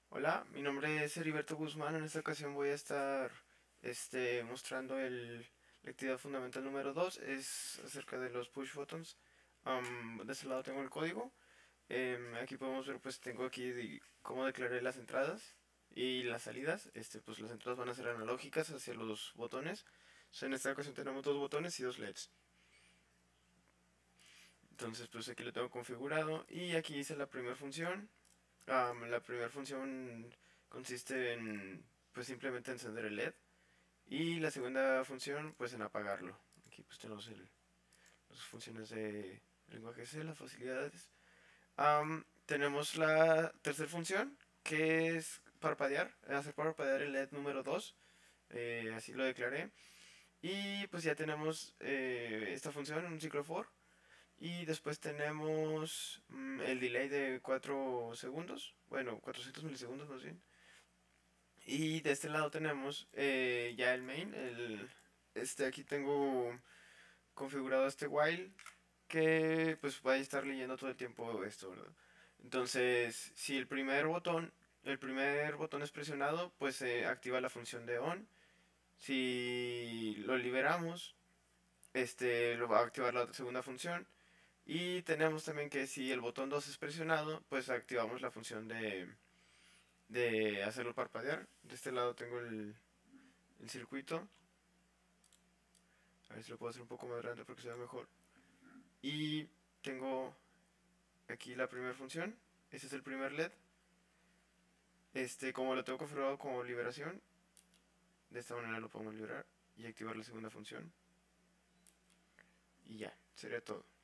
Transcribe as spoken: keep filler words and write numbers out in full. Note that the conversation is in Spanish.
Hola, mi nombre es Heriberto Guzmán. En esta ocasión voy a estar este, mostrando el, la actividad fundamental número dos. Es acerca de los push buttons. Am, de este lado tengo el código. Em, aquí podemos ver, pues tengo aquí de cómo declaré las entradas y las salidas. Este, pues las entradas van a ser analógicas hacia los botones. So, en esta ocasión tenemos dos botones y dos L E Ds. Entonces, pues aquí lo tengo configurado. Y aquí hice la primera función. Um, la primera función consiste en pues simplemente encender el L E D y la segunda función pues en apagarlo. Aquí pues tenemos el, las funciones de lenguaje C, las facilidades. Um, tenemos la tercera función que es parpadear, hacer parpadear el L E D número dos, eh, así lo declaré. Y pues ya tenemos eh, esta función, un ciclo for. Y después tenemos mm, el delay de cuatro segundos, bueno, cuatrocientos milisegundos más bien. Y de este lado tenemos eh, ya el main. El, este aquí tengo configurado este while que pues va a estar leyendo todo el tiempo esto, ¿verdad? Entonces, si el primer botón, el primer botón es presionado, pues se activa la función de on. Si lo liberamos, este lo va a activar la segunda función. Y tenemos también que si el botón dos es presionado, pues activamos la función de, de hacerlo parpadear. De este lado tengo el, el circuito. A ver si lo puedo hacer un poco más grande para que se vea mejor. Y tengo aquí la primera función. Este es el primer L E D. Este, como lo tengo configurado como liberación, de esta manera lo podemos liberar y activar la segunda función. Y ya, sería todo.